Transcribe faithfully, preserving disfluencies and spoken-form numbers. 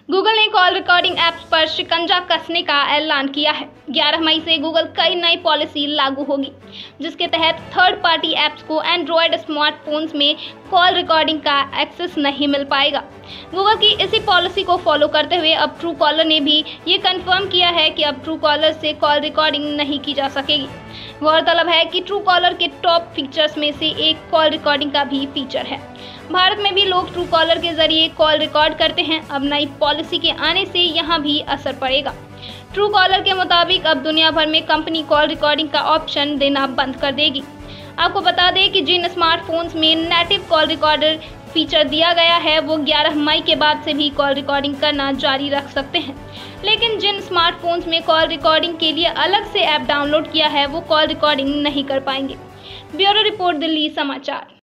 Google ने call recording apps पर शिकंजा कसने का ऐलान किया है। ग्यारह मई से गूगल कई नई पॉलिसी लागू होगी, जिसके तहत थर्ड पार्टी ऐप्स को एंड्रॉयड स्मार्टफोन्स में कॉल रिकॉर्डिंग का एक्सेस नहीं मिल पाएगा। गूगल की इसी पॉलिसी को फॉलो करते हुए अब ट्रू कॉलर ने भी ये कंफर्म किया है कि अब ट्रू कॉलर से कॉल रिकॉर्डिंग नहीं की जा सकेगी। गौरतलब है कि ट्रू कॉलर के टॉप फीचर्स में से एक कॉल रिकॉर्डिंग का भी फीचर है। भारत में भी लोग ट्रू कॉलर के जरिए कॉल रिकॉर्ड करते हैं। अब नई पॉलिसी के आने से यहाँ भी असर पड़ेगा। ट्रू कॉलर के मुताबिक अब दुनिया भर में कंपनी कॉल रिकॉर्डिंग का ऑप्शन देना बंद कर देगी। आपको बता दें कि जिन स्मार्टफोन्स में नेटिव कॉल रिकॉर्डर फीचर दिया गया है वो ग्यारह मई के बाद से भी कॉल रिकॉर्डिंग करना जारी रख सकते हैं, लेकिन जिन स्मार्टफोन्स में कॉल रिकॉर्डिंग के लिए अलग से ऐप डाउनलोड किया है वो कॉल रिकॉर्डिंग नहीं कर पाएंगे। ब्यूरो रिपोर्ट, दिल्ली समाचार।